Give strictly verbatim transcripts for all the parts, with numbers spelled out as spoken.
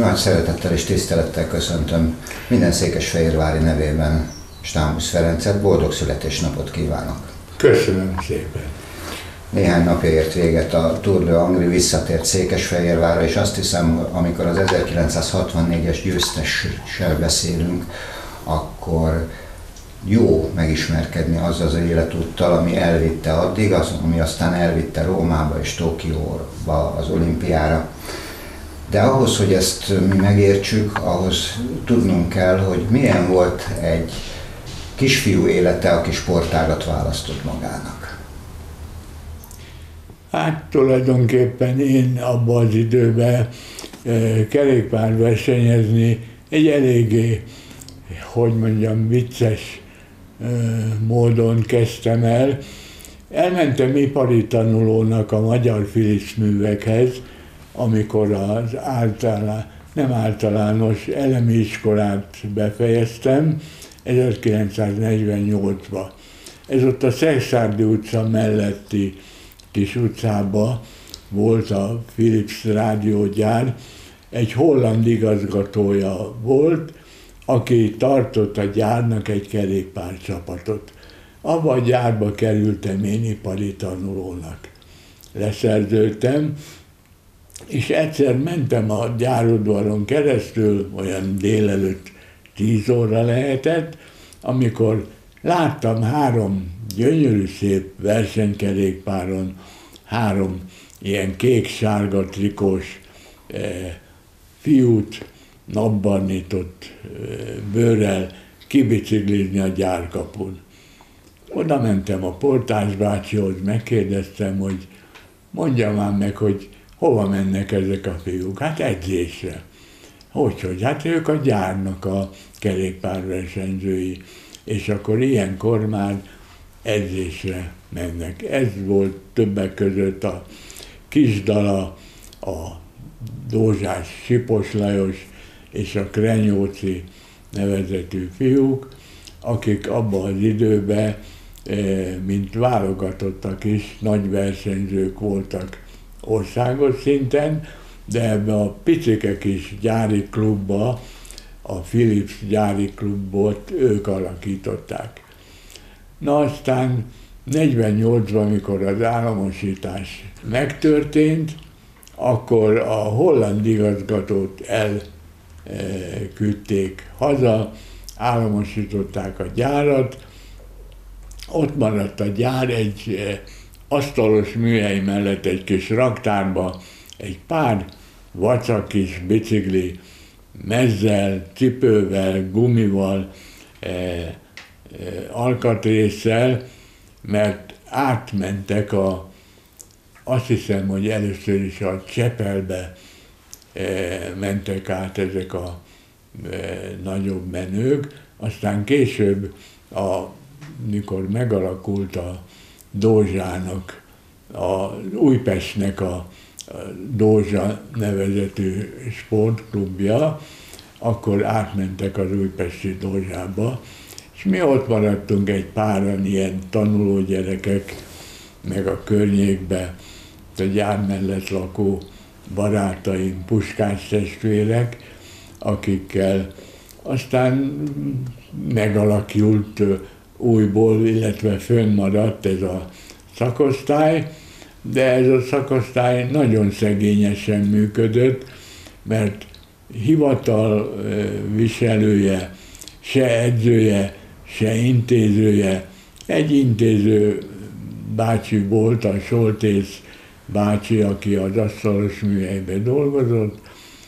Nagy szeretettel és tisztelettel köszöntöm minden székesfehérvári nevében Stámbusz Ferencet, boldog születésnapot kívánok! Köszönöm szépen! Néhány napja ért véget a Tour de Angry, visszatért Székesfehérvárra, és azt hiszem, amikor az ezerkilencszázhatvannégyes győztessel beszélünk, akkor jó megismerkedni azzal az életúttal, ami elvitte addig, az, ami aztán elvitte Rómába és Tokióba az olimpiára. De ahhoz, hogy ezt mi megértsük, ahhoz tudnunk kell, hogy milyen volt egy kisfiú élete, aki sportágat választott magának. Hát tulajdonképpen én abban az időben e, kerékpár versenyezni egy eléggé, hogy mondjam, vicces e, módon kezdtem el. Elmentem ipari tanulónak a Magyar Philips művekhez, amikor az általán, nem általános elemi iskolát befejeztem ezerkilencszáznegyvennyolcban. Ez ott a Szekszárdi utca melletti kis utcában volt a Philips rádiógyár, egy holland igazgatója volt, aki tartott a gyárnak egy kerékpárcsapatot. Abba a gyárba kerültem én ipari tanulónak. Leszerződtem, és egyszer mentem a gyárodvaron keresztül, olyan délelőtt tíz óra lehetett, amikor láttam három gyönyörű szép versenykerékpáron, három ilyen kék-sárga trikós eh, fiút napbarnított eh, bőrrel kibiciklizni a gyárkapun. Oda mentem a portás bácsihoz, megkérdeztem, hogy mondjam már meg, hogy hova mennek ezek a fiúk? Hát edzésre. Hogyhogy? Hát ők a gyárnak a kerékpárversenyzői, és akkor ilyenkor már edzésre mennek. Ez volt többek között a Kisdala, a Dózsás Sipos Lajos és a Krenyóci nevezetű fiúk, akik abban az időben, mint válogatottak is, nagy versenyzők voltak országos szinten, de ebbe a picike kis gyári klubba, a Philips gyári klubot ők alakították. Na aztán negyvennyolcban, amikor az államosítás megtörtént, akkor a holland igazgatót elküldték haza, államosították a gyárat, ott maradt a gyár egy asztalos műhely mellett egy kis raktárba, egy pár vacak kis bicikli, mezzel, cipővel, gumival, eh, eh, alkatrésszel, mert átmentek a, azt hiszem, hogy először is a Csepelbe eh, mentek át ezek a eh, nagyobb menők, aztán később, a, mikor megalakult a Dózsának, a Újpestnek a Dózsa nevezetű sportklubja, akkor átmentek az újpesti Dózsába, és mi ott maradtunk egy páran ilyen tanuló gyerekek, meg a környékbe, a gyár mellett lakó barátaim, Puskás testvérek, akikkel aztán megalakult újból, illetve fönnmaradt ez a szakosztály, de ez a szakosztály nagyon szegényesen működött, mert hivatal viselője, se edzője, se intézője, egy intéző bácsi volt, a Soltész bácsi, aki az asztalos műhelyben dolgozott.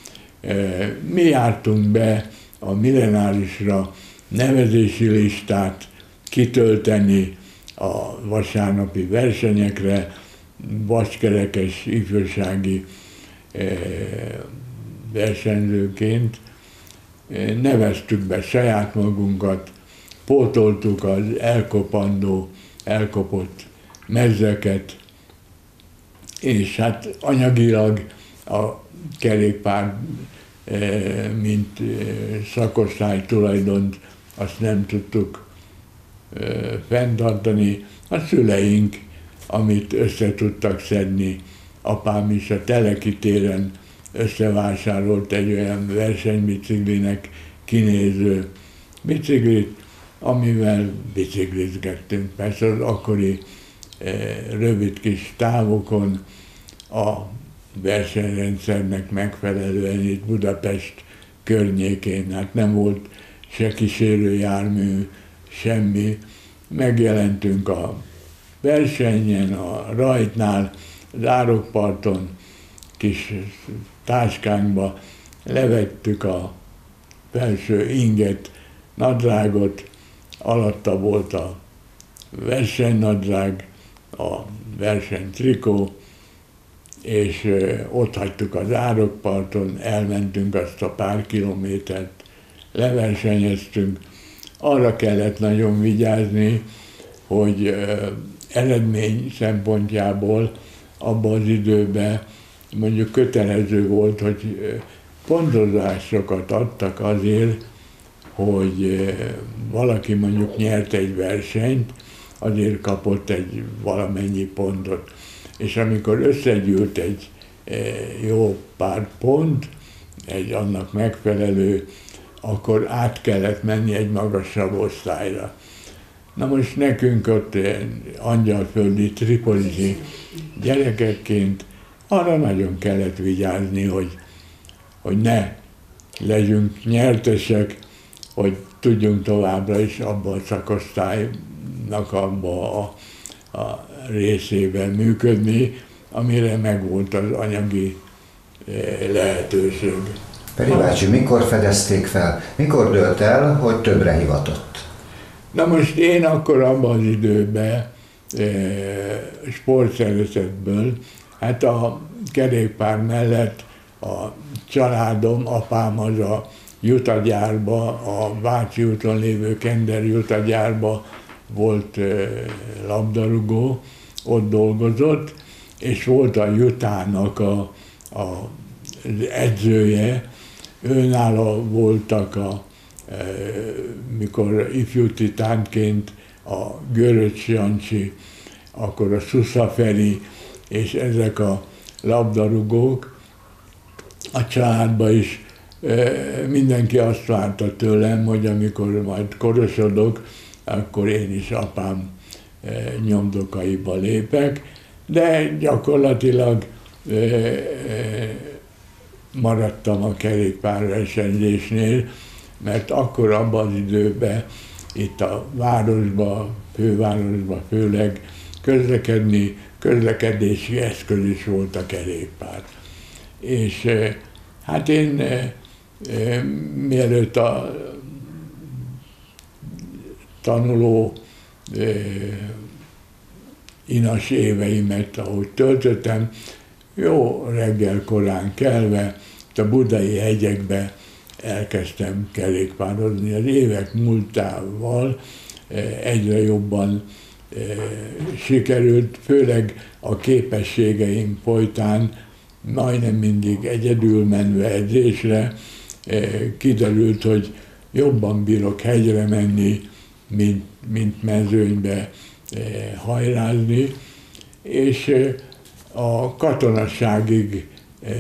Mi jártunk be a millenárisra nevezési listát kitölteni a vasárnapi versenyekre, vaskerekes ifjúsági versenyzőként. Neveztük be saját magunkat, pótoltuk az elkopandó, elkopott mezzeket, és hát anyagilag a kerékpár, mint szakosztály tulajdont, azt nem tudtuk fenntartani. A szüleink, amit össze tudtak szedni, apám is a Teleki téren összevásárolt egy olyan versenybiciklinek kinéző biciklit, amivel biciklizgettünk. Persze az akkori rövid kis távokon a versenyrendszernek megfelelően itt Budapest környékén, hát nem volt se kísérőjármű, semmi. Megjelentünk a versenyen, a rajtnál, az árokparton, kis táskánkba, levettük a felső inget, nadrágot, alatta volt a versenynadrág, a versenytrikó, és ott hagytuk az árokparton, elmentünk azt a pár kilométert, leversenyeztünk. Arra kellett nagyon vigyázni, hogy eredmény szempontjából abban az időben mondjuk kötelező volt, hogy pontozásokat adtak azért, hogy valaki mondjuk nyert egy versenyt, azért kapott egy valamennyi pontot. És amikor összegyűlt egy jó pár pont, egy annak megfelelő, akkor át kellett menni egy magasabb osztályra. Na most nekünk ott angyalföldi, tripolisi gyerekekként arra nagyon kellett vigyázni, hogy, hogy ne legyünk nyertesek, hogy tudjunk továbbra is abban a szakosztálynak abba a, a részében működni, amire megvolt az anyagi lehetőség. Peri bácsi, mikor fedezték fel, mikor dőlt el, hogy többre hivatott? Na most én akkor abban az időben e, sportszervezetből, hát a kerékpár mellett a családom, apám az a jutagyárba, a Váci úton lévő Kender jutagyárba volt e, labdarúgó, ott dolgozott, és volt a jutának a, a, az edzője, őnála voltak a mikor ifjú titánként a Göröcs Jancsi, akkor a Szusza Feri, és ezek a labdarúgók, a családban is mindenki azt várta tőlem, hogy amikor majd korosodok, akkor én is apám nyomdokaiba lépek, de gyakorlatilag maradtam a kerékpárversenyzésnél, mert akkor abban az időben itt a városban, fővárosban főleg közlekedni, közlekedési eszköz is volt a kerékpár. És hát én mielőtt a tanuló inas éveimet, ahogy töltöttem, jó reggel korán kelve, a budai hegyekbe elkezdtem kerékpározni. Az évek múltával egyre jobban sikerült, főleg a képességeim folytán, majdnem mindig egyedül menve edzésre, kiderült, hogy jobban bírok hegyre menni, mint, mint mezőnybe hajrázni, és a katonasságig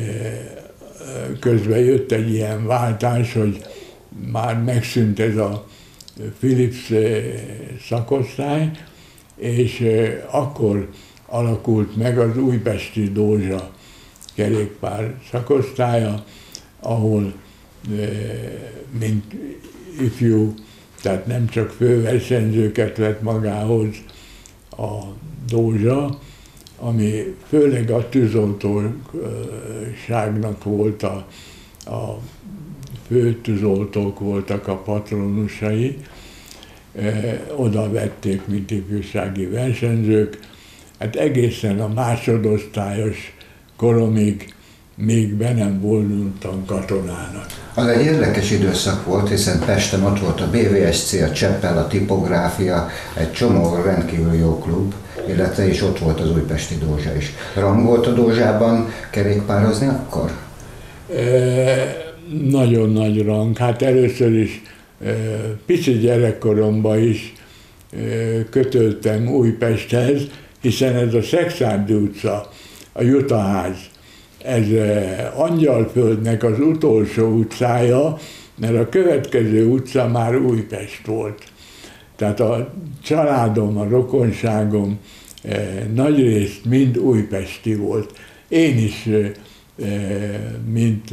közben jött egy ilyen váltás, hogy már megszűnt ez a Philips szakosztály, és akkor alakult meg az újpesti Dózsa kerékpár szakosztálya, ahol mint ifjú, tehát nem csak főversenyzőket vett magához a Dózsa, ami főleg a tűzoltóságnak volt a, a fő tűzoltók voltak a patronusai, e, oda vették, mint ifjúsági versenyzők. Hát egészen a másodosztályos koromig még be nem voltam katonának. Az egy érdekes időszak volt, hiszen Pesten ott volt a bé vé es cé, a Cseppel, a Tipográfia, egy csomó rendkívül jó klub, illetve és ott volt az újpesti Dózsa is. Rang volt a Dózsában kerékpározni akkor? E, nagyon nagy rang. Hát először is e, pici gyerekkoromban is e, kötődtem Újpesthez, hiszen ez a Szekszárdi utca, a Jutaház, ez Angyalföldnek az utolsó utcája, mert a következő utca már Újpest volt. Tehát a családom, a rokonságom nagyrészt mind újpesti volt. Én is, mint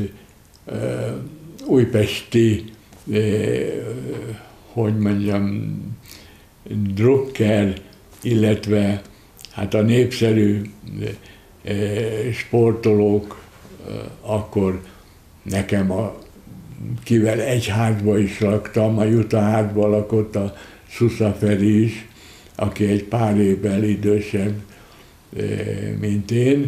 újpesti, hogy mondjam, drukker, illetve hát a népszerű sportolók, akkor nekem, a, kivel egy házba is laktam, a Juta házba lakott a Szusza Feri is, aki egy pár évvel idősebb, mint én.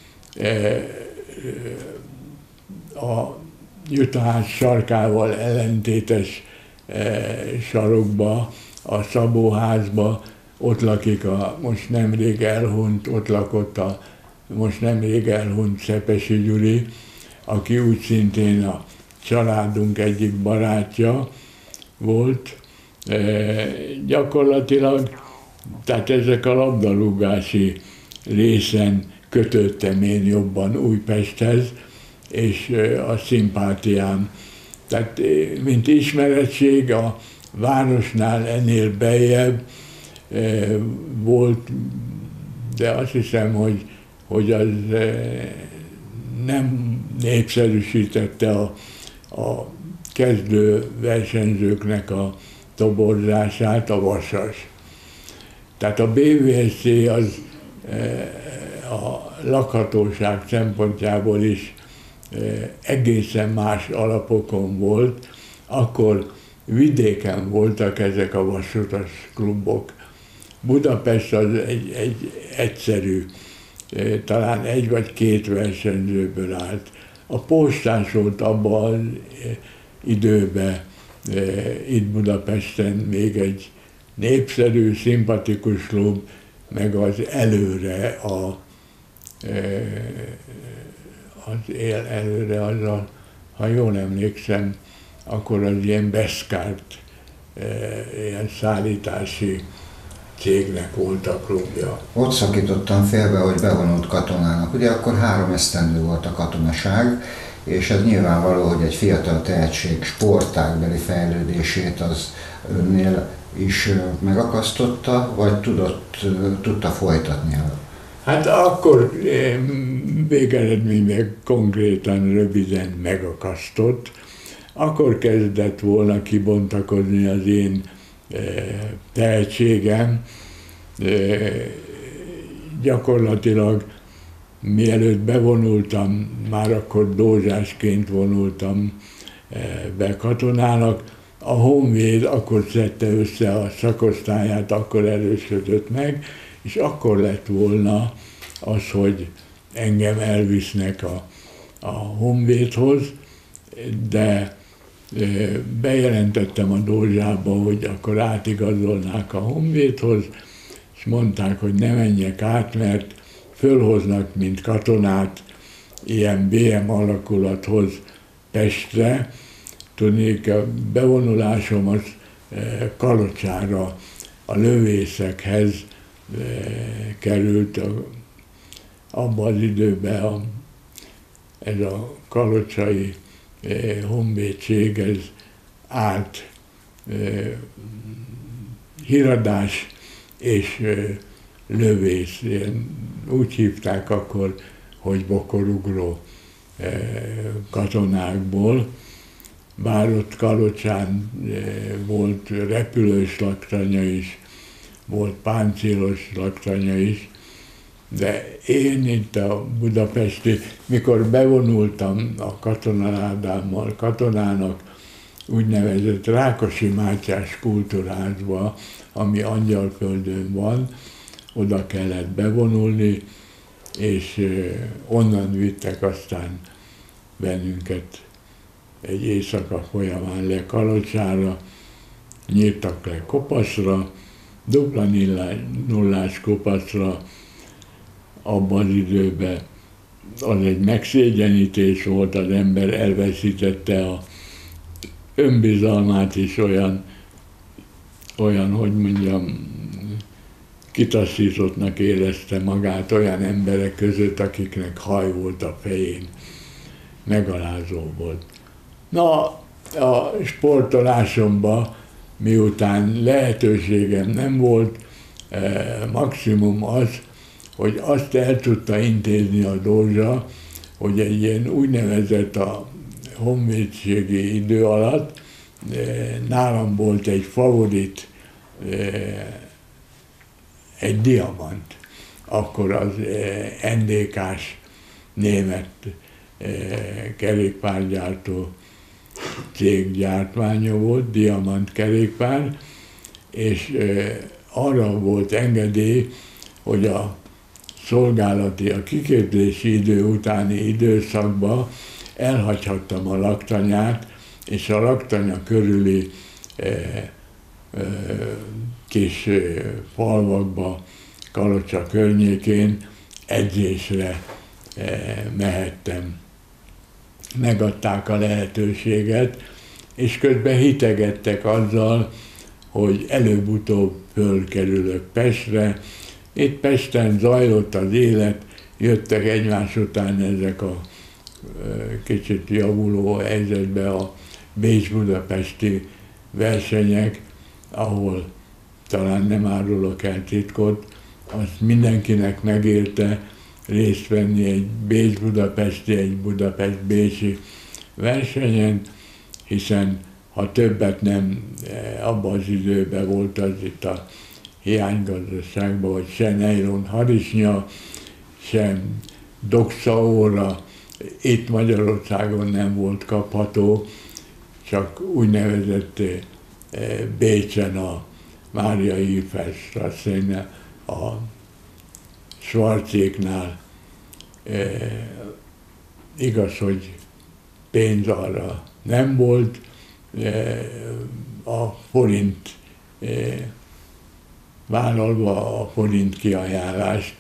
A Juta ház sarkával ellentétes sarokba, a Szabó házba, ott lakik a most nemrég elhunyt, ott lakott a most nemrég elhunyt Szepesi Gyuri, aki úgy szintén a családunk egyik barátja volt. E, gyakorlatilag, tehát ezek a labdarúgási részen kötöttem én jobban Újpesthez, és a szimpátiám. Tehát mint ismerettség a városnál ennél beljebb e, volt, de azt hiszem, hogy, hogy az e, nem népszerűsítette a, a kezdő versenyzőknek a toborzását, a Vasas. Tehát a bé vé es cé az a lakhatóság szempontjából is egészen más alapokon volt. Akkor vidéken voltak ezek a vasutas klubok. Budapest az egy, egy egyszerű, talán egy vagy két versenyzőből állt. A postás volt abban az időben, itt Budapesten még egy népszerű, szimpatikus klub, meg az előre, a, az él előre, az a, ha jól emlékszem, akkor az ilyen Beszkárt, ilyen szállítási cégnek volt a klubja. Ott szakítottam félbe, hogy bevonult katonának. Ugye akkor három esztendő volt a katonaság, és ez nyilvánvaló, hogy egy fiatal tehetség sportágbeli fejlődését az önnél is megakasztotta, vagy tudott, tudta folytatni? Hát akkor végeredményben konkrétan röviden megakasztott. Akkor kezdett volna kibontakozni az én tehetségem. Gyakorlatilag mielőtt bevonultam, már akkor dózsásként vonultam be katonának, a Honvéd akkor szedte össze a szakosztályát, akkor erősödött meg, és akkor lett volna az, hogy engem elvisznek a, a Honvédhoz, de bejelentettem a dózsába, hogy akkor átigazolnák a Honvédhoz, és mondták, hogy ne menjek át, mert fölhoznak, mint katonát, ilyen bé em alakulathoz Pestre. Tudnék, a bevonulásom az Kalocsára, a lövészekhez került. Abban az időben a, ez a kalocsai honvédség, ez állt híradás és lövész. Úgy hívták akkor, hogy bokorugró katonákból. Bár ott Kalocsán volt repülős laktanya is, volt páncélos laktanya is, de én itt a budapesti, mikor bevonultam a katonaládámmal katonának, úgynevezett Rákosi Mátyás kultúrházba, ami Angyalföldön van, oda kellett bevonulni, és onnan vittek aztán bennünket egy éjszaka folyamán le Kalocsára, nyírtak le Kopaszra, dupla nullás Kopaszra. Abban az időben az egy megszégyenítés volt, az ember elveszítette a önbizalmát is, olyan, olyan, hogy mondjam, kitaszítottnak érezte magát olyan emberek között, akiknek haj volt a fején. Megalázó volt. Na, a sportolásomban, miután lehetőségem nem volt, maximum az, hogy azt el tudta intézni a Dózsa, hogy egy ilyen úgynevezett a honvédségi idő alatt nálam volt egy favorit, egy diamant. Akkor az en dé ká-s német kerékpárgyártó cég gyártmánya volt, diamant kerékpár, és arra volt engedély, hogy a szolgálati, a kiképzési idő utáni időszakban elhagyhattam a laktanyát, és a laktanya körüli eh, eh, kis eh, falvakba, Kalocsa környékén edzésre eh, mehettem. Megadták a lehetőséget, és közben hitegettek azzal, hogy előbb-utóbb fölkerülök Pestre. Itt Pesten zajlott az élet, jöttek egymás után ezek a kicsit javuló helyzetbe a Bécs-Budapesti versenyek, ahol talán nem árulok el titkot, azt mindenkinek megérte részt venni egy Bécs-Budapesti, egy Budapest-Bécsi versenyen, hiszen ha többet nem abban az időben volt az itt a hiánygazdaságban, hogy se nejlon harisnya, se doxaóra itt Magyarországon nem volt kapható, csak úgynevezett Bécsen a Mária Hilferstrasszénél, a Schwarzéknál. E, igaz, hogy pénz arra nem volt, e, a forint e, vállalva a forint kiajánlást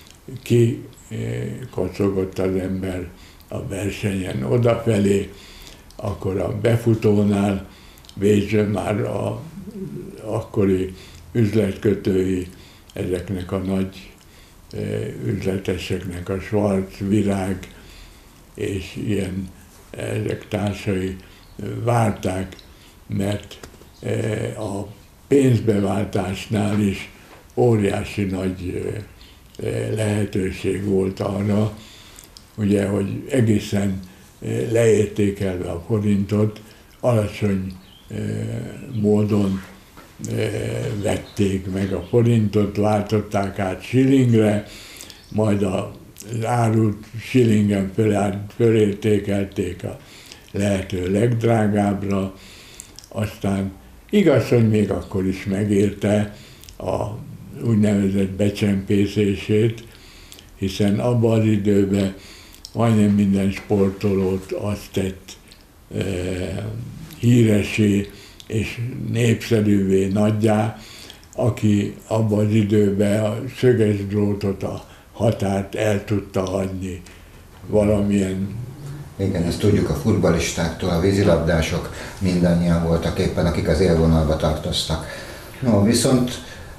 kikocogott az ember a versenyen odafelé, akkor a befutónál végül már a akkori üzletkötői, ezeknek a nagy üzleteseknek a Schwarz, Virág és ilyen ezek társai várták, mert a pénzbeváltásnál is óriási nagy lehetőség volt arra, ugye, hogy egészen leértékelve a forintot, alacsony módon vették meg a forintot, váltották át shillingre, majd az árut shillingen fölértékelték a lehető legdrágábbra, aztán igaz, hogy még akkor is megérte a úgynevezett becsempészését, hiszen abban az időben majdnem minden sportolót azt tett e, híresé és népszerűvé nagyjá, aki abban az időben a szöges drótot, a határt el tudta hagyni valamilyen. Igen, ezt tudjuk a futballistáktól, a vízilabdások mindannyian voltak éppen, akik az élvonalba tartoztak. No, viszont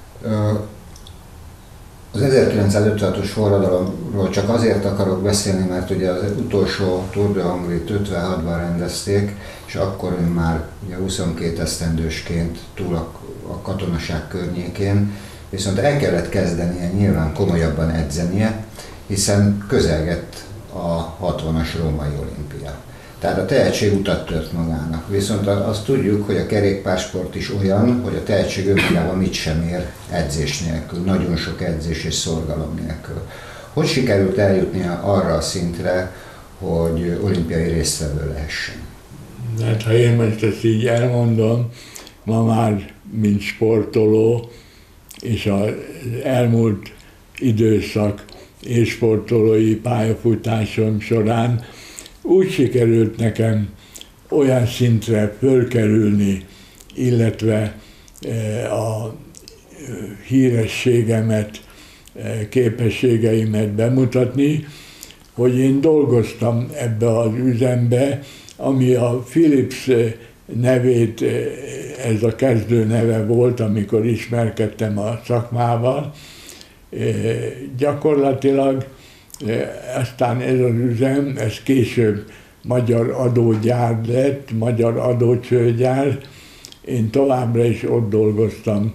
az ezerkilencszázötvenhatos forradalomról csak azért akarok beszélni, mert ugye az utolsó Tour de Hongrie-t ötvenhatban rendezték, és akkor ön már ugye huszonkét esztendősként túl a, a katonaság környékén, viszont el kellett kezdenie nyilván komolyabban edzenie, hiszen közelgett a hatvanas római olimpia. Tehát a tehetség utat tört magának. Viszont azt tudjuk, hogy a kerékpársport is olyan, hogy a tehetség önmagában mit sem ér edzés nélkül, nagyon sok edzés és szorgalom nélkül. Hogy sikerült eljutnia arra a szintre, hogy olimpiai résztvevő lehessen? Hát ha én most ezt így elmondom, ma már mint sportoló, és az elmúlt időszak és sportolói pályafutásom során úgy sikerült nekem olyan szintre fölkerülni, illetve a hírességemet, képességeimet bemutatni, hogy én dolgoztam ebbe az üzembe, ami a Philips nevét, ez a kezdő neve volt, amikor ismerkedtem a szakmával. Gyakorlatilag aztán ez az üzem, ez később Magyar Adógyár lett, Magyar Adócsőgyár. Én továbbra is ott dolgoztam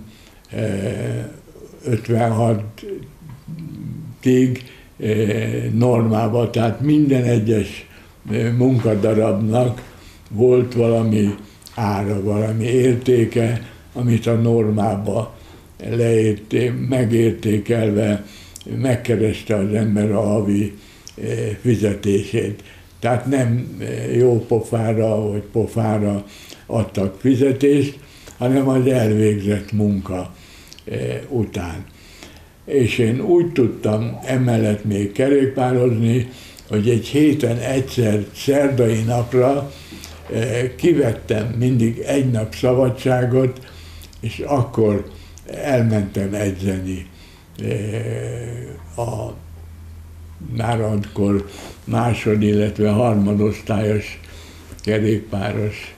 ötvenhatig normában, tehát minden egyes munkadarabnak volt valami ára, valami értéke, amit a normába leérté, megértékelve megkereste az ember a havi fizetését. Tehát nem jó pofára vagy pofára adtak fizetést, hanem az elvégzett munka után. És én úgy tudtam emellett még kerékpározni, hogy egy héten egyszer szerdai napra kivettem mindig egy nap szabadságot, és akkor elmentem edzeni a már akkor másod, illetve harmadosztályos kerékpáros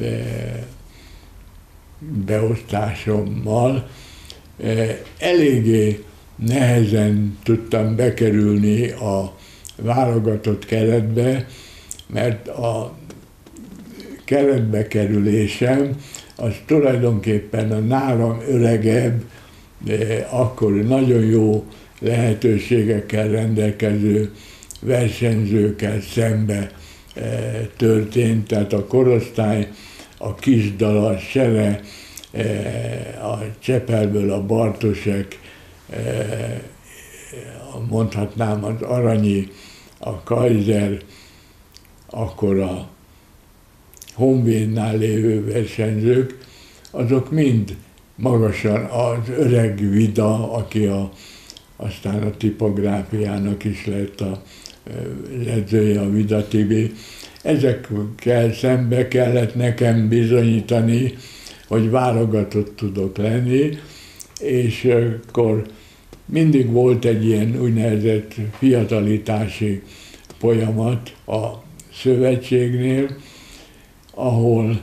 beosztásommal. Eléggé nehezen tudtam bekerülni a válogatott keretbe, mert a keretbe kerülésem az tulajdonképpen a nálam öregebb, de akkor nagyon jó lehetőségekkel rendelkező versenyzőkkel szembe történt, tehát a korosztály, a Kisdala, a Sere, a Csepelből a Bartosek, mondhatnám az Aranyi, a Kaiser, akkor a Honvédnál lévő versenyzők, azok mind magasan az öreg Vida, aki a, aztán a tipográfiának is lett a edzője, a Vida Tibi. Ezekkel szembe kellett nekem bizonyítani, hogy válogatott tudok lenni, és akkor mindig volt egy ilyen úgynevezett fiatalitási folyamat a szövetségnél, ahol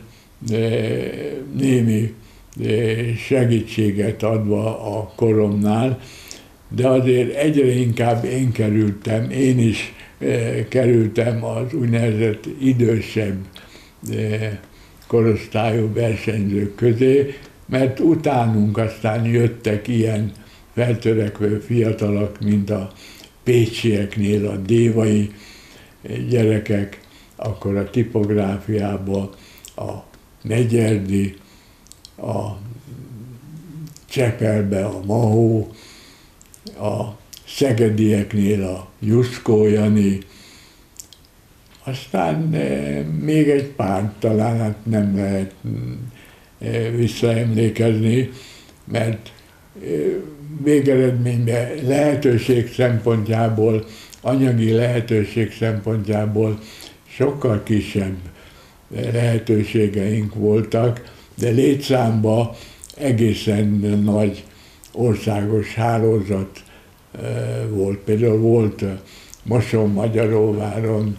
némi segítséget adva a koromnál, de azért egyre inkább én kerültem, én is kerültem az úgynevezett idősebb korosztályú versenyzők közé, mert utánunk aztán jöttek ilyen feltörekvő fiatalok, mint a pécsieknél a dévai gyerekek, akkor a tipográfiában a Megyerdi, a Csepelbe a Mahó, a szegedieknél a Juszkó Jani, aztán még egy pár, talán hát nem lehet visszaemlékezni, mert végeredményben lehetőség szempontjából, anyagi lehetőség szempontjából sokkal kisebb lehetőségeink voltak, de létszámban egészen nagy országos hálózat volt. Például volt Moson-Magyaróváron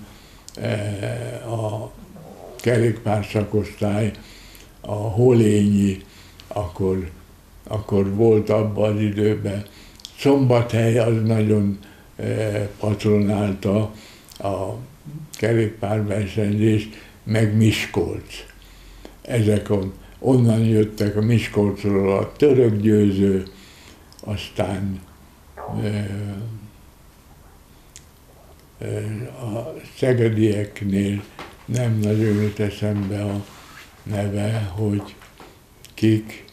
a kerékpárszakosztály, a Holényi, akkor, akkor volt abban az időben. Szombathely az nagyon patronálta a kerékpárversenyzést, meg Miskolc. Ezek on, onnan jöttek a Miskolcról a Török Győző, aztán a szegedieknél nem nagyon jut eszembe a neve, hogy kik.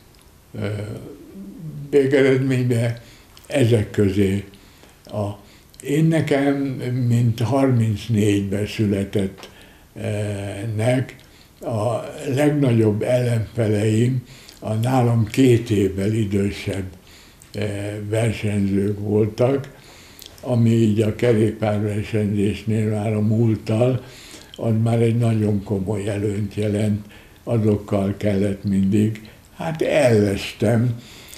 Végeredményben ezek közé. A, én nekem, mint harmincnégyben születettnek, a legnagyobb ellenfeleim a nálam két évvel idősebb versenyzők voltak, ami így a kerékpárversenyzésnél már a múlttal, az már egy nagyon komoly előnyt jelent, azokkal kellett mindig, hát ellestem,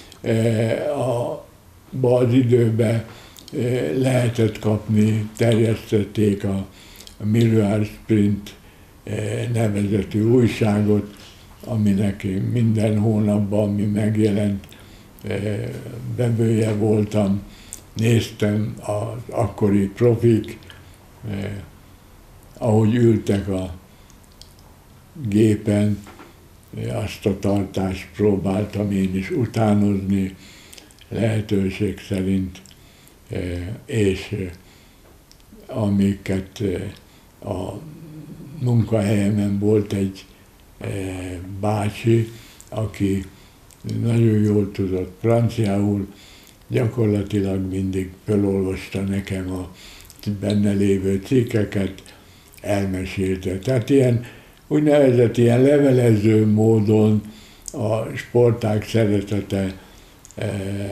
abban az időben lehetett kapni, terjesztették a, a Milliard Sprint nevezetű újságot, aminek minden hónapban, ami megjelent, vevője voltam, néztem az akkori profik, ahogy ültek a gépen, azt a tartást próbáltam én is utánozni, lehetőség szerint, és amiket a munkahelyemen volt egy bácsi, aki nagyon jól tudott franciául, gyakorlatilag mindig felolvasta nekem a benne lévő cikkeket, elmesélte. Tehát ilyen úgynevezett ilyen levelező módon a sportág szeretete e,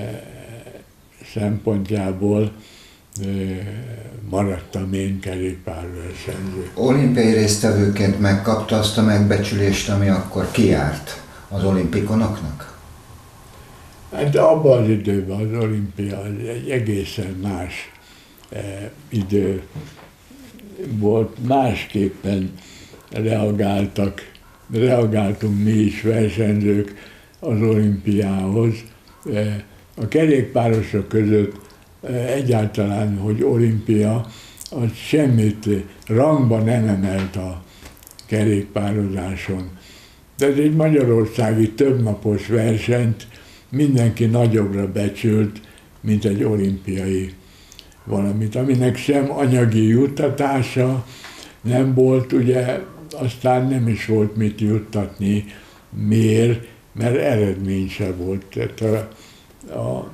szempontjából e, maradtam én kerékpárversenyző. Olimpiai résztvevőként megkapta azt a megbecsülést, ami akkor kijárt az olimpikonoknak? Hát abban az időben az olimpia egy egészen más e, idő volt, másképpen reagáltak, reagáltunk mi is versenyzők az olimpiához. A kerékpárosok között egyáltalán, hogy olimpia, az semmit rangba nem emelt a kerékpározáson. De ez egy magyarországi többnapos versenyt mindenki nagyobbra becsült, mint egy olimpiai valamit, aminek sem anyagi juttatása nem volt, ugye aztán nem is volt mit juttatni. Miért? Mert eredmény se volt. Tehát a, a,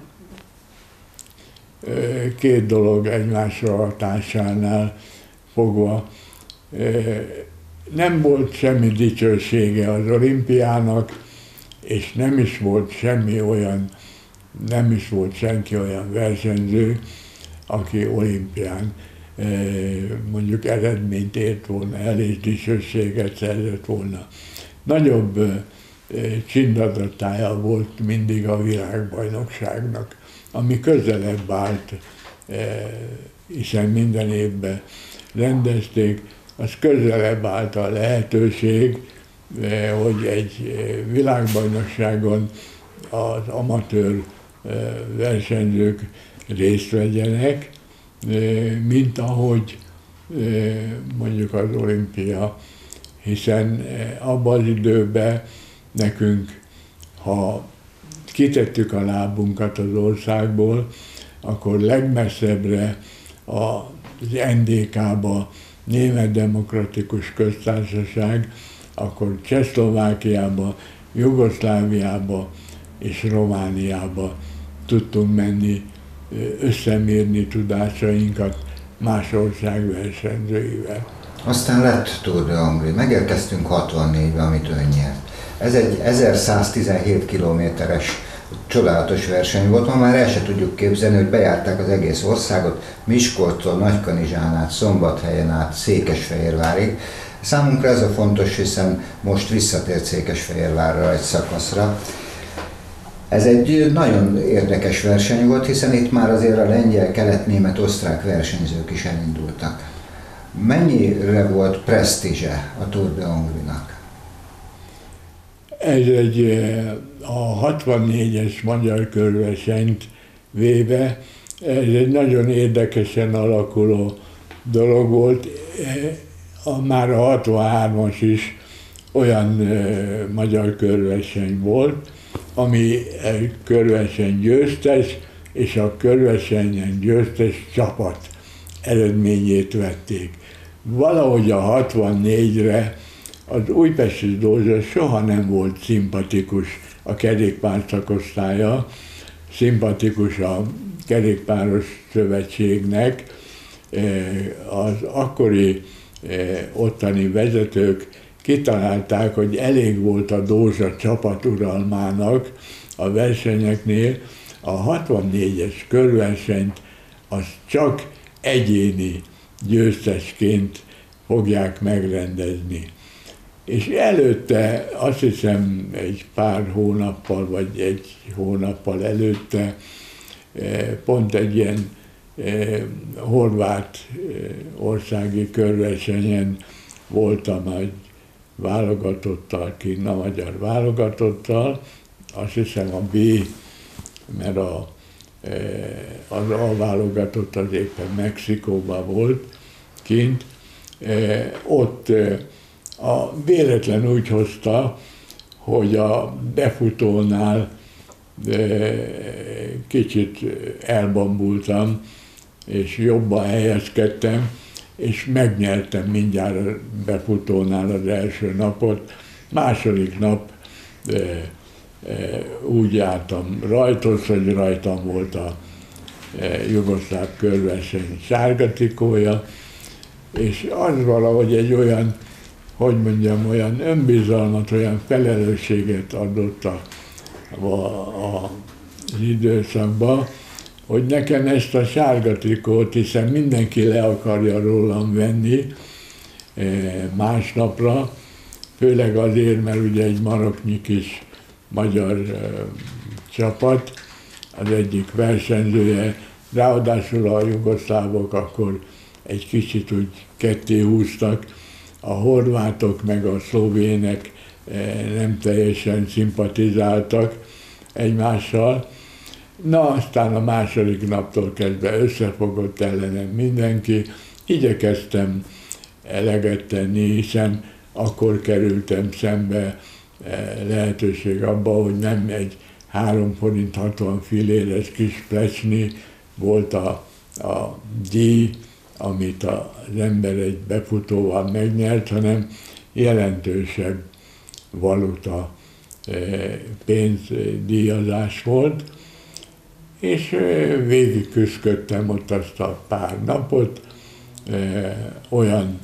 két dolog egymásra hatásánál fogva nem volt semmi dicsősége az olimpiának, és nem is volt semmi olyan, nem is volt senki olyan versenyző, aki olimpián mondjuk eredményt ért volna el, és dicsőséget szerzett volna. Nagyobb csindadatája volt mindig a világbajnokságnak, ami közelebb állt, hiszen minden évben rendezték, az közelebb állt a lehetőség, hogy egy világbajnokságon az amatőr versenyzők részt vegyenek, mint ahogy mondjuk az olimpia, hiszen abban az időben nekünk, ha kitettük a lábunkat az országból, akkor legmesszebbre az en dé ká-ba, Német Demokratikus Köztársaság, akkor Csehszlovákiába, Jugoszláviába és Romániába tudtunk menni, összemérni tudásainkat más ország versenyzőivel. Aztán lett Tour de Hongrie, megérkeztünk hatvannégyben, amit ön nyert. Ez egy ezerszáztizenhét kilométeres csodálatos verseny volt, ma már el se tudjuk képzelni, hogy bejárták az egész országot, Miskolctól, Nagykanizsán át, Szombathelyen át, Székesfehérvárig. Számunkra ez a fontos, hiszen most visszatért Székesfehérvárra egy szakaszra. Ez egy nagyon érdekes verseny volt, hiszen itt már azért a lengyel, kelet-német, osztrák versenyzők is elindultak. Mennyire volt presztízse a Tour de Hongrie-nak? Ez egy, a hatvannégyes magyar körversenyt véve, ez egy nagyon érdekesen alakuló dolog volt. A, már a hatvanhármas is olyan e, magyar körverseny volt, ami egy körverseny győztes, és a körversenyen győztes csapat eredményét vették. Valahogy a hatvannégyre az Újpesti Dózsa soha nem volt szimpatikus a kerékpár szakosztálya, szimpatikus a kerékpáros szövetségnek. Az akkori ottani vezetők kitalálták, hogy elég volt a Dózsa csapaturalmának a versenyeknél, a hatvannégyes körversenyt az csak egyéni győztesként fogják megrendezni. És előtte, azt hiszem egy pár hónappal, vagy egy hónappal előtte pont egy ilyen horvát országi körversenyen voltam egy válogatottal, kint a magyar válogatottal, azt hiszem a B, mert a, az A válogatott az éppen Mexikóban volt kint, ott a véletlen úgy hozta, hogy a befutónál kicsit elbambultam, és jobban helyezkedtem, és megnyertem mindjárt a befutónál az első napot. Második nap e, e, úgy jártam rajtos, hogy rajtam volt a e, jugoszláv körverseny sárga trikója, és az valahogy egy olyan, hogy mondjam, olyan önbizalmat, olyan felelősséget adott a, a, a, az időszakban, hogy nekem ezt a sárga trikót, hiszen mindenki le akarja rólam venni másnapra, főleg azért, mert ugye egy maroknyi kis magyar csapat, az egyik versenyzője, ráadásul a jugoszlávok akkor egy kicsit úgy ketté húztak, a horvátok meg a szlovének nem teljesen szimpatizáltak egymással. Na, aztán a második naptól kezdve összefogott ellenem mindenki, igyekeztem eleget tenni, hiszen akkor kerültem szembe lehetőség abba, hogy nem egy három forint hatvan filléres kis plecsni volt a, a díj, amit az ember egy befutóval megnyert, hanem jelentősebb valuta pénzdíjazás volt, és végig küszködtem ott azt a pár napot, olyan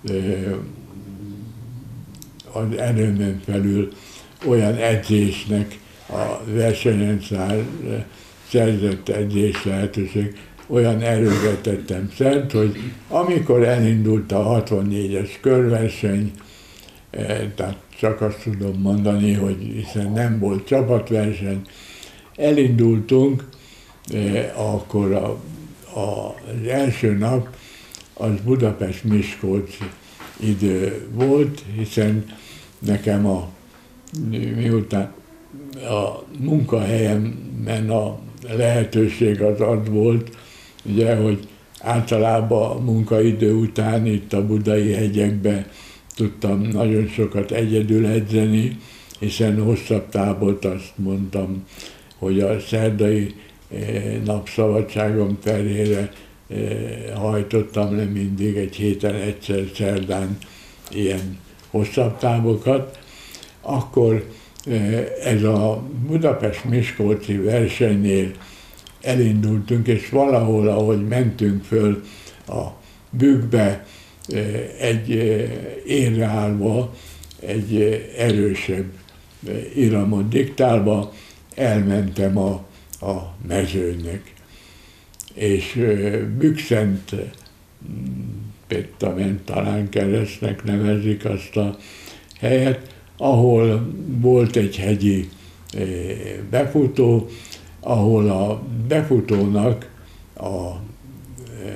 az erőmön felül olyan edzésnek a versenyen szerzett edzés lehetőség, olyan erőre tettem szert, hogy amikor elindult a hatvannégyes körverseny, tehát csak azt tudom mondani, hogy hiszen nem volt csapatverseny, elindultunk, akkor a, a, az első nap az Budapest-Miskolc idő volt, hiszen nekem a, miután a munkahelyemben a lehetőség az az volt, ugye, hogy általában a munkaidő után itt a budai hegyekben tudtam nagyon sokat egyedül edzeni, hiszen hosszabb tábort azt mondtam, hogy a szerdai napszabadságom terhére hajtottam le mindig egy héten egyszer szerdán ilyen hosszabb távokat, akkor ez a Budapest-Miskolci versenynél elindultunk, és valahol, ahogy mentünk föl a bükkbe, egy érre állva, egy erősebb iramot diktálva, elmentem a, a mezőnynek. És Bükkszent Pétament talán keresztnek nevezik azt a helyet, ahol volt egy hegyi befutó, ahol a befutónak a e,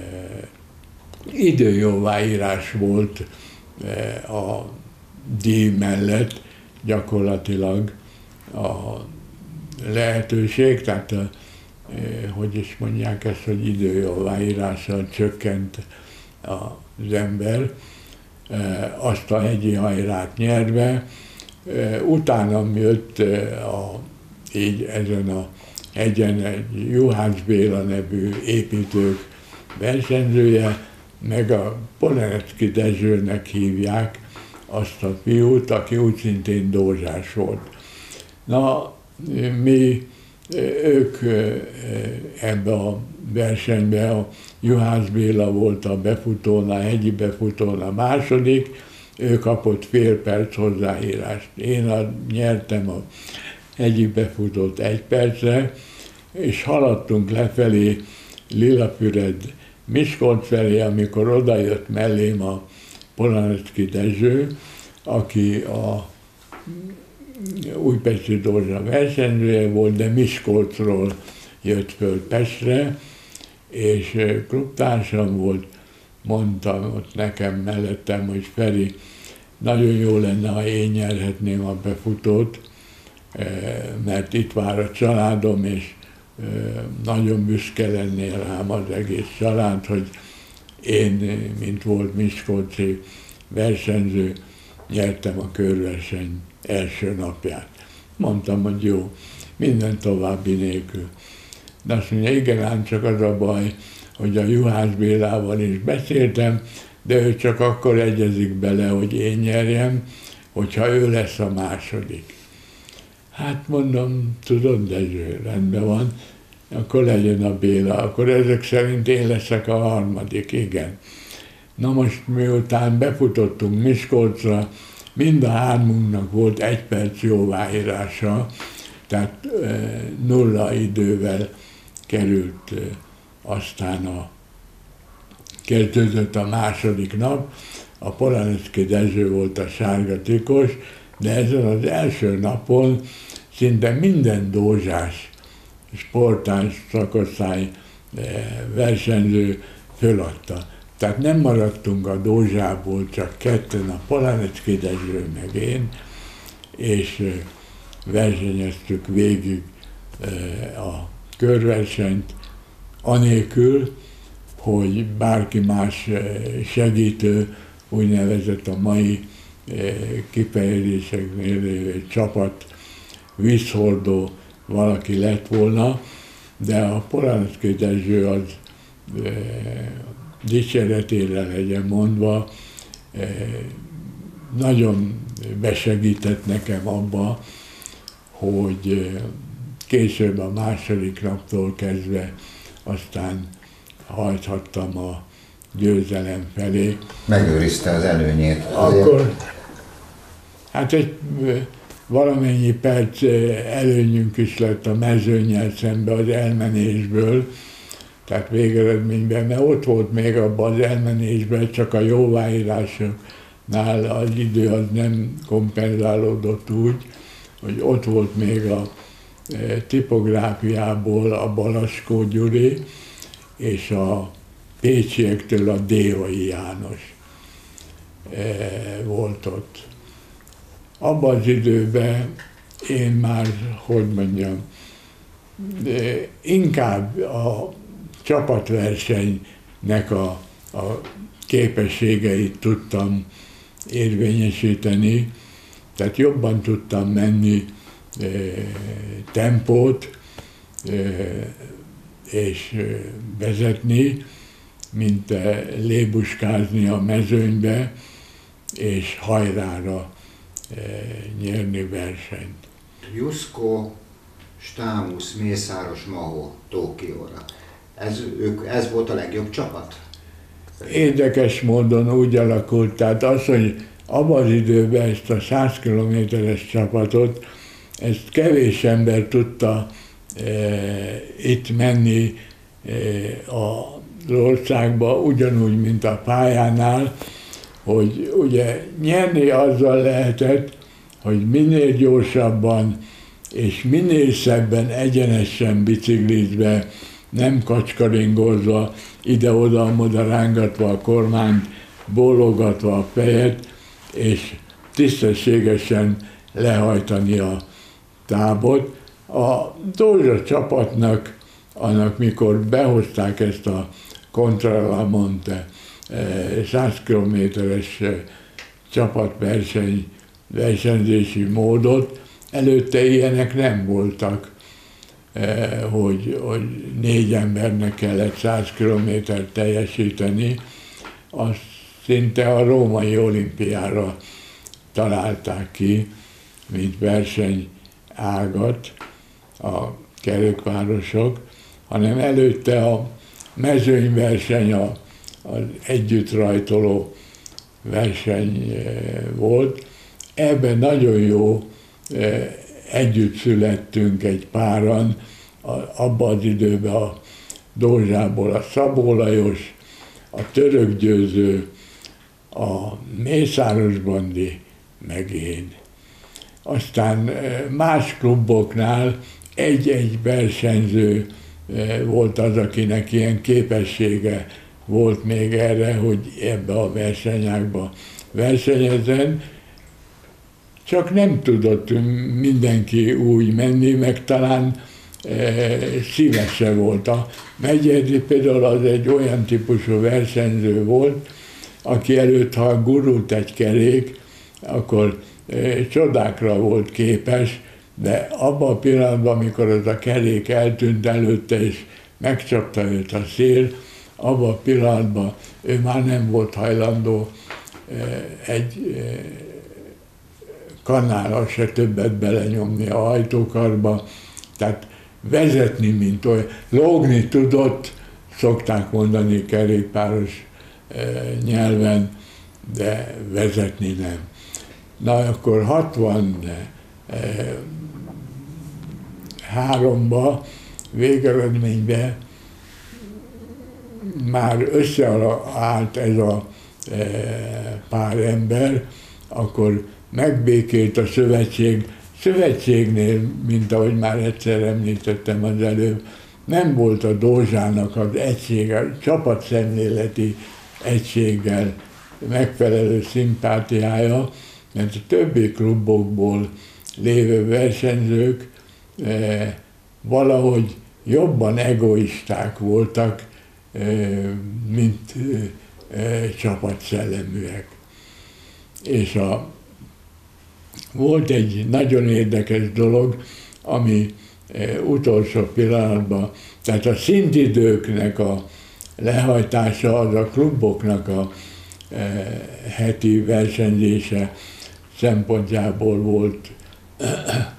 időjóváírás volt e, a díj mellett gyakorlatilag a lehetőség, tehát a, e, hogy is mondják ezt, hogy időjóváírással csökkent az ember, e, azt a hegyi hajrát nyerve. E, utána jött a, így ezen a egyen egy Juhász Béla nevű építők versenyzője, meg a Polenecki Dezsőnek hívják azt a fiút, aki úgy szintén dózsás volt. Na, mi, ők ebbe a versenybe, a Juhász Béla volt a befutón, a hegyi befutón a második, ő kapott fél perc hozzáírást. Én a, nyertem a hegyi befutót egy percre, és haladtunk lefelé Lilafüred Miskolc felé, amikor odajött mellém a Polanecki Dezső, aki a újpesti dózsa versenyzője volt, de Miskolcról jött föl Pestre, és klubtársam volt, mondtam ott nekem mellettem, hogy Feri, nagyon jó lenne, ha én nyerhetném a befutót, mert itt vár a családom, és nagyon büszke lennél rám az egész család, hogy én, mint volt miskolci versenyző, nyertem a körverseny első napját. Mondtam, hogy jó, minden további nélkül. De azt mondja, igen, ám csak az a baj, hogy a Juhász Bélával is beszéltem, de ő csak akkor egyezik bele, hogy én nyerjem, hogyha ő lesz a második. Hát mondom, tudod, Dezső, rendben van, akkor legyen a Béla, akkor ezek szerint én leszek a harmadik, igen. Na most miután befutottunk Miskolcra, mind a hármunknak volt egy perc jóváírása, tehát e, nulla idővel került, e, aztán a, kezdődött a második nap, a Polaneczky Dezső volt a sárga trikós, de ezen az első napon szinte minden dózsás, sportás, szakosztály versenyző föladta. Tehát nem maradtunk a dózsából, csak ketten, a Polaneczky Dezső meg én, és versenyeztük végig a körversenyt, anélkül, hogy bárki más segítő, úgynevezett a mai kifejezéseknél lévő csapat, vízhordó valaki lett volna, de a Polaneczky Dezső az e, dicséretére legyen mondva, e, nagyon besegített nekem abba, hogy e, később a második naptól kezdve aztán hajthattam a győzelem felé. Megőrizte az előnyét. Akkor, hát egy valamennyi perc előnyünk is lett a mezőnnyel szembe az elmenésből, tehát végeredményben, mert ott volt még abban az elmenésben, csak a jóváírásoknál az idő az nem kompenzálódott úgy, hogy ott volt még a tipográfiából a Balaskó Gyuri, és a pécsiektől a Dévai János volt ott. Abban az időben én már, hogy mondjam, inkább a csapatversenynek a, a képességeit tudtam érvényesíteni, tehát jobban tudtam menni e, tempót e, és vezetni, mint e, lébuskázni a mezőnybe, és hajrára nyerni versenyt. Juszko, Stámusz, Mészáros, Mahó, Tokióra. Ez, ők, ez volt a legjobb csapat? Érdekes módon úgy alakult, tehát az, hogy abban az időben ezt a száz kilométeres csapatot, ezt kevés ember tudta e, itt menni e, az országba, ugyanúgy, mint a pályánál, hogy ugye nyerni azzal lehetett, hogy minél gyorsabban és minél szebben egyenesen biciklizve, nem kacskaringozva, ide-oda-oda rángatva a kormányt, bólogatva a fejet, és tisztességesen lehajtani a tábot. A Dózsa csapatnak, annak mikor behozták ezt a Contra la Monte száz kilométeres csapatverseny, versenyzési módot, előtte ilyenek nem voltak, hogy, hogy négy embernek kellett száz kilométert teljesíteni, azt szinte a római olimpiára találták ki, mint versenyágat a kerékpárosok, hanem előtte a mezőnyverseny, a az együttrajtoló verseny volt. Ebben nagyon jó együtt születtünk egy páran, abban az időben a Dózsából a Szabó Lajos, a Török Győző, a Mészáros Bandi, meg én. Aztán más kluboknál egy-egy versenyző volt az, akinek ilyen képessége volt még erre, hogy ebbe a versenyágba versenyezzen, csak nem tudott mindenki úgy menni, meg talán e, szívese volt. A Megyeri például az egy olyan típusú versenyző volt, aki előtt, ha gurult egy kerék, akkor e, csodákra volt képes, de abban a pillanatban, amikor az a kerék eltűnt előtte, és megcsapta őt a szél, abban a pillanatban ő már nem volt hajlandó e, egy e, kanálra se többet belenyomni a hajtókarba, tehát vezetni, mint olyan. Lógni tudott, szokták mondani kerékpáros e, nyelven, de vezetni nem. Na akkor hatvanháromban végeredményben már összeállt ez a e, pár ember, akkor megbékélt a szövetség. Szövetségnél, mint ahogy már egyszer említettem az előbb, nem volt a Dózsának az egysége, csapatszemléleti egységgel megfelelő szimpátiája, mert a többi klubokból lévő versenyzők eh, valahogy jobban egoisták voltak, eh, mint eh, csapatszelleműek. És a Volt egy nagyon érdekes dolog, ami e, utolsó pillanatban, tehát a szintidőknek a lehajtása az a kluboknak a e, heti versenyzése szempontjából volt e,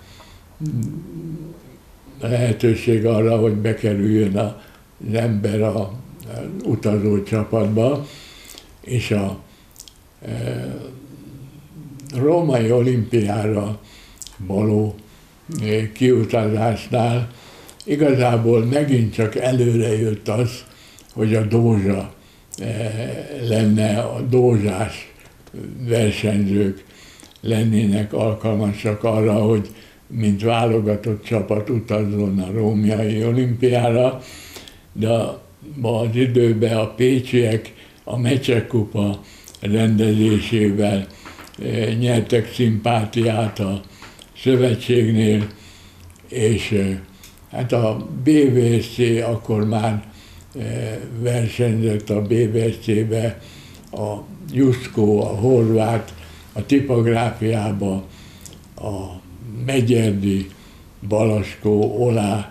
lehetőség arra, hogy bekerüljön az ember a, a utazó csapatba, és a e, római olimpiára való kiutazásnál igazából megint csak előre jött az, hogy a Dózsa lenne, a dózsás versenyzők lennének alkalmasak arra, hogy mint válogatott csapat utazzon a római olimpiára, de az időben a pécsiek a Mecsek kupa rendezésével nyertek szimpátiát a szövetségnél, és hát a bé vé es cé akkor már versenyzett a bé vé es cé-be, a Juszkó, a horvát, a tipográfiába, a Megyerdi, Balaskó, Olá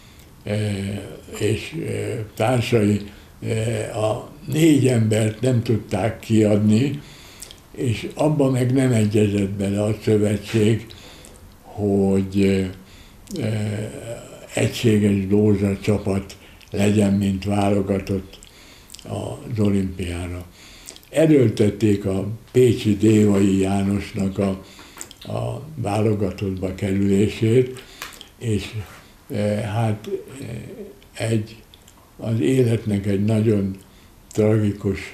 és társai a négy embert nem tudták kiadni, és abban meg nem egyezett bele a szövetség, hogy egységes Dózsa csapat legyen, mint válogatott az olimpiára. Erőltették a pécsi Dévai Jánosnak a, a válogatottba kerülését, és hát egy, az életnek egy nagyon tragikus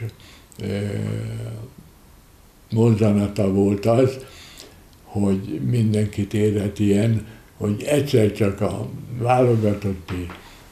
mozzanata volt az, hogy mindenkit érhet ilyen, hogy egyszer csak a válogatotti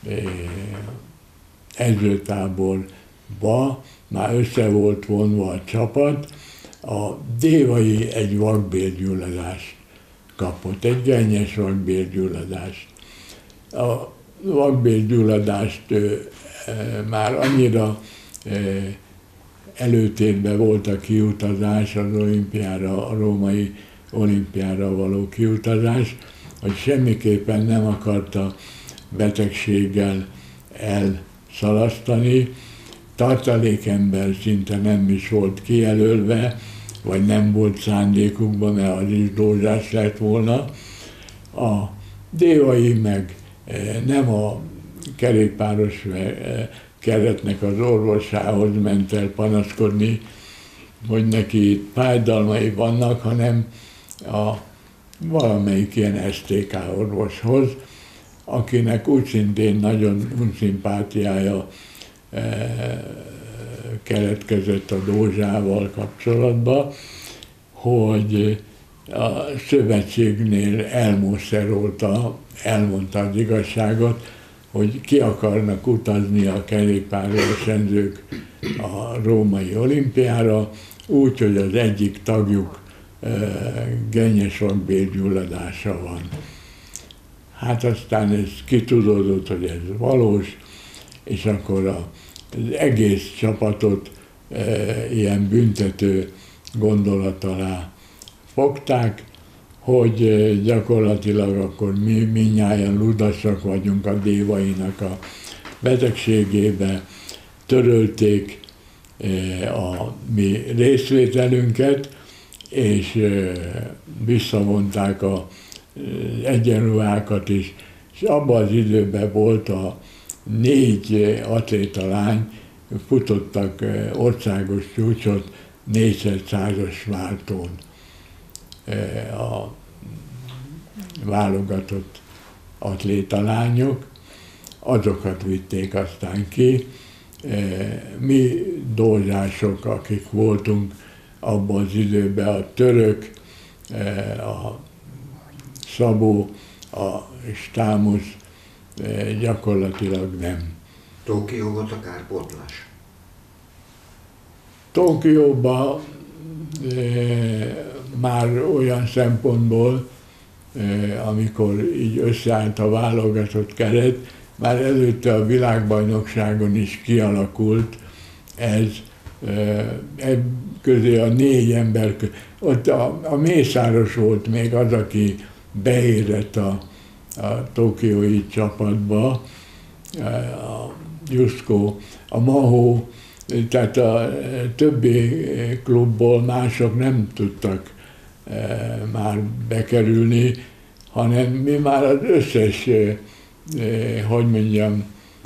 edzőtáborba már össze volt vonva a csapat, a Dévai egy vakbélgyulladást kapott, egy gennyes vakbélgyulladást. A vakbélgyulladást már annyira előtérben volt a kiutazás az olimpiára, a római olimpiára való kiutazás, hogy semmiképpen nem akarta betegséggel elszalasztani. Tartalékember szinte nem is volt kijelölve, vagy nem volt szándékukban, mert az is dózsás lett volna. A Dévai meg nem a kerékpáros keretnek az orvosához ment el panaszkodni, hogy neki fájdalmai vannak, hanem a valamelyik ilyen es té ká orvoshoz, akinek úgy szintén nagyon unszimpátiája keletkezett a dózsával kapcsolatban, hogy a szövetségnél elmoszerolta, elmondta az igazságot, hogy ki akarnak utazni a kerékpárversenyzők a római olimpiára, úgy, hogy az egyik tagjuk gennyes vakbélgyulladása van. Hát aztán ez kitudódott, hogy ez valós, és akkor az egész csapatot ilyen büntető gondolat alá fogták, hogy gyakorlatilag akkor mi mindnyájan ludasak vagyunk a dévainak a betegségébe, törölték a mi részvételünket, és visszavonták az egyenruhákat is, és abban az időben volt a négy atléta lány, futottak országos csúcsot négyszázas váltón. A válogatott atlétalányok, azokat vitték aztán ki. Mi dózsások, akik voltunk abban az időben, a török, a Szabó, a Stámusz gyakorlatilag nem. Tokió volt a kárpótlás? Tokióban már olyan szempontból, amikor így összeállt a válogatott keret, már előtte a világbajnokságon is kialakult ez, e közé a négy ember, ott a, a Mészáros volt még az, aki beérett a, a tokiói csapatba, a Juszkó, a Mahó, tehát a többi klubból mások nem tudtak e, már bekerülni, hanem mi már az összes, e, e, hogy mondjam,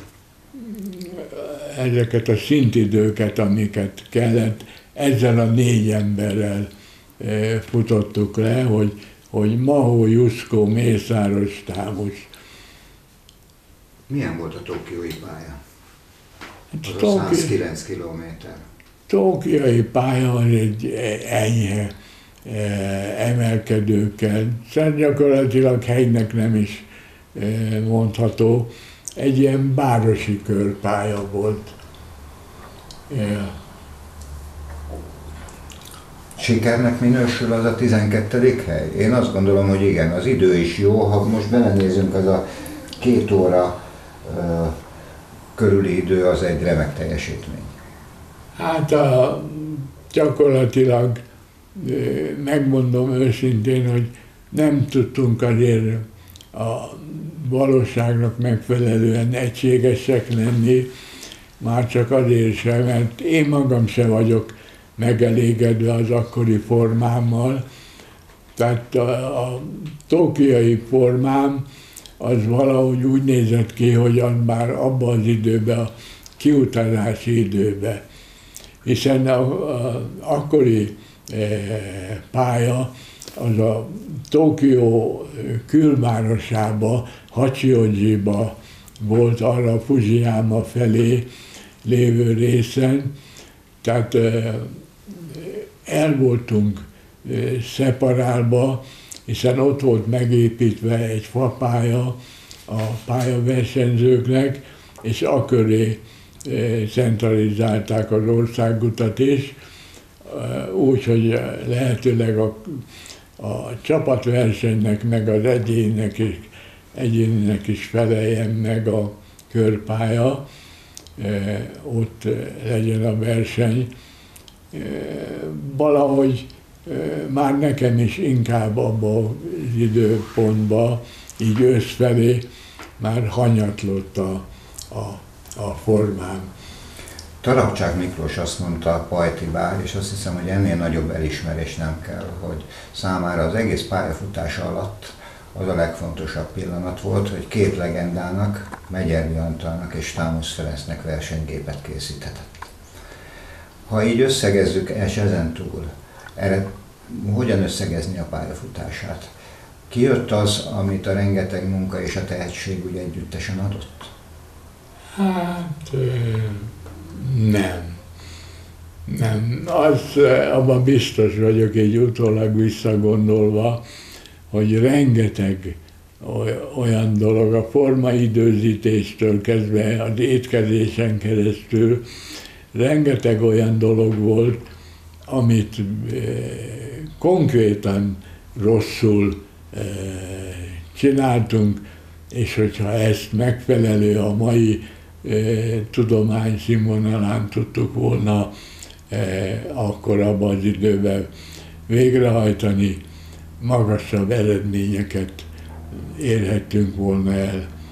ezeket a szintidőket, amiket kellett, ezzel a négy emberrel e, futottuk le, hogy, hogy Mahó, Juszkó, Mészáros, Stámusz. Milyen volt a tokiói pálya? Az Toki... a százkilenc kilométer. Tokiói pálya az egy enyhe e, emelkedőkkel, szóval gyakorlatilag hegynek nem is e, mondható, egy ilyen városi körpálya volt. E, Sikernek minősül az a tizenkettedik hely? Én azt gondolom, hogy igen, az idő is jó, ha most belenézünk, az a két óra uh, körüli idő az egy remek teljesítmény. Hát a, gyakorlatilag megmondom őszintén, hogy nem tudtunk azért a valóságnak megfelelően egységesek lenni, már csak azért sem, mert én magam sem vagyok megelégedve az akkori formámmal. Tehát a, a tokiói formám az valahogy úgy nézett ki, hogy az már abban az időben, a kiutazási időben. Hiszen a, a akkori e, pálya az a Tokió külvárosába, Hachiojiba volt, arra a Fujiyama felé lévő részen. Tehát e, el voltunk e, szeparálva, hiszen ott volt megépítve egy fapálya a pályaversenyzőknek, és aköré centralizálták az országutat is, úgyhogy lehetőleg a, a csapatversenynek, meg az egyénnek is, egyéninek is feleljen meg a körpálya, ott legyen a verseny. Valahogy már nekem is inkább abban az időpontban, így őszfelé már hanyatlott a, a, a formám. Tarabcsák Miklós azt mondta a Pajti Bár, és azt hiszem, hogy ennél nagyobb elismerés nem kell, hogy számára az egész pályafutása alatt az a legfontosabb pillanat volt, hogy két legendának, Megyeri Antalnak és Stámusz Ferencnek versenygépet készíthetett. Ha így összegezzük, és ezen túl, erre hogyan összegezni a pályafutását? Kijött az, amit a rengeteg munka és a tehetség úgy együttesen adott? Hát nem. Nem. Az, abban biztos vagyok, így utólag visszagondolva, hogy rengeteg olyan dolog, a formaidőzítéstől kezdve az étkezésen keresztül, rengeteg olyan dolog volt, amit konkrétan rosszul csináltunk, és hogyha ezt megfelelő a mai tudomány színvonalán tudtuk volna akkor abban az időben végrehajtani, magasabb eredményeket érhettünk volna el.